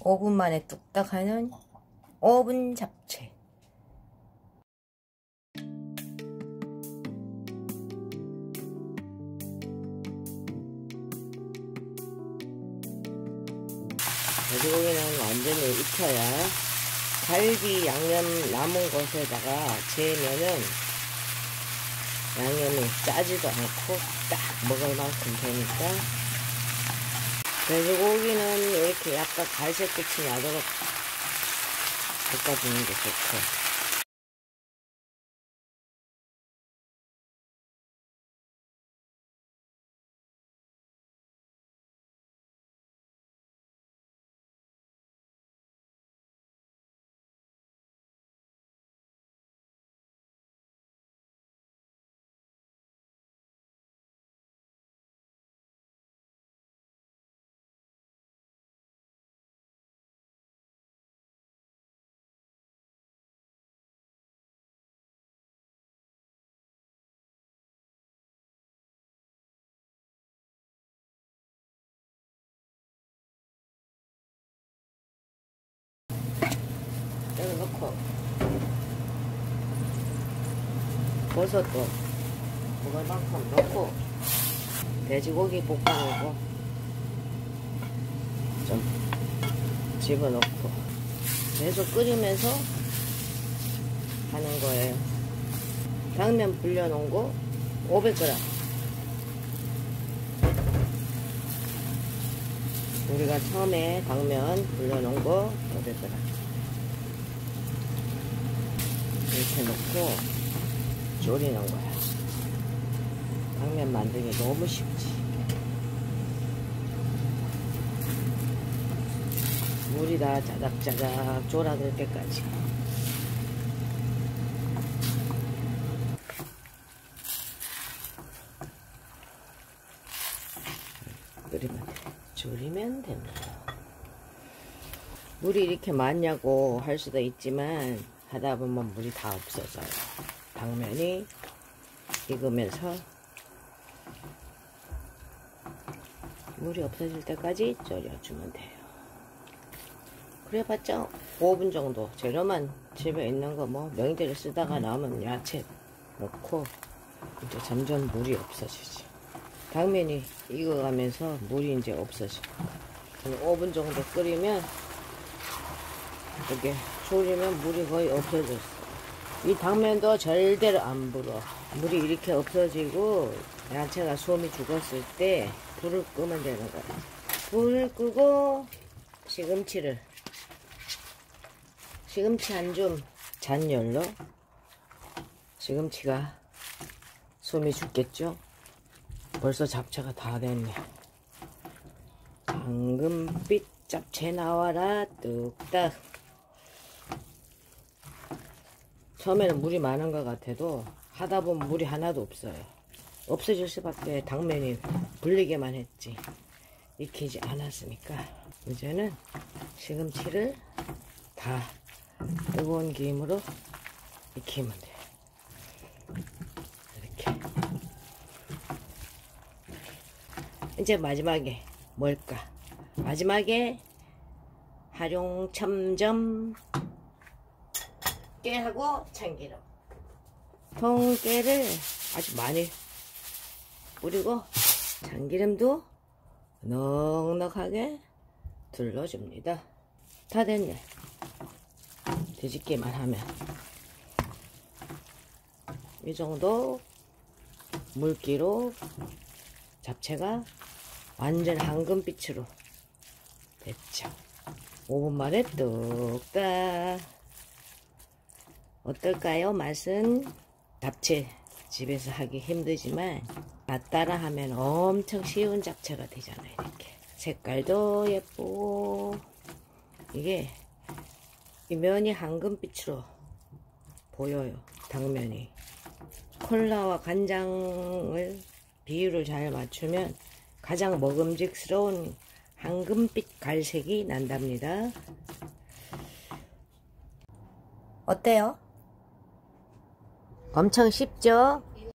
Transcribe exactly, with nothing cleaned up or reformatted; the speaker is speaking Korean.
오 분 만에 뚝딱 하는 오븐 잡채. 돼지고기는 완전히 익혀야 갈비 양념 남은 것에다가 재면은 양념이 짜지도 않고 딱 먹을 만큼 되니까, 돼지고기는 이렇게 약간 갈색 끝이 나도록 볶아주는 게 좋고, 여기 넣고 버섯도 먹을 만큼 넣고 돼지고기 볶아내고 좀 집어넣고 계속 끓이면서 하는 거예요. 당면 불려놓은 거 오백 그램, 우리가 처음에 당면 불려놓은 거 오백 그램 이렇게 넣고 졸이는 거야. 당면 만들기 너무 쉽지. 물이 다 자작자작 졸아들 때까지. 끓이면 돼. 졸이면 됩니다. 물이 이렇게 많냐고 할 수도 있지만 하다 보면 물이 다 없어져요. 당면이 익으면서 물이 없어질 때까지 졸여주면 돼요. 그래봤자 오 분 정도. 재료만 집에 있는 거 뭐 명태를 쓰다가 남은 야채 넣고 이제 점점 물이 없어지지. 당면이 익어가면서 물이 이제 없어져. 오 분 정도 끓이면 이렇게 졸이면 물이 거의 없어졌어. 이 당면도 절대로 안 불어. 물이 이렇게 없어지고 야채가 솜이 죽었을 때 불을 끄면 되는 거야. 불을 끄고 시금치를 시금치 한 줌 잔열로, 시금치가 솜이 죽겠죠. 벌써 잡채가 다 됐네. 황금빛 잡채 나와라 뚝딱. 처음에는 물이 많은 것 같아도 하다 보면 물이 하나도 없어요. 없어질 수밖에. 당면이 불리게만 했지 익히지 않았으니까. 이제는 시금치를 다 뜨거운 김으로 익히면 돼요. 이렇게. 이제 마지막에 뭘까? 마지막에 활용 첨점 깨하고 참기름. 통깨를 아주 많이 뿌리고 참기름도 넉넉하게 둘러줍니다. 다 됐네. 뒤집기만 하면 이 정도 물기로 잡채가 완전 황금빛으로 됐죠. 오 분 만에 뚝딱. 어떨까요? 맛은? 잡채 집에서 하기 힘들지만 맛 따라 하면 엄청 쉬운 잡채가 되잖아요. 이렇게 색깔도 예쁘고, 이게 이 면이 황금빛으로 보여요. 당면이. 콜라와 간장을 비율을 잘 맞추면 가장 먹음직스러운 황금빛 갈색이 난답니다. 어때요? 엄청 쉽죠?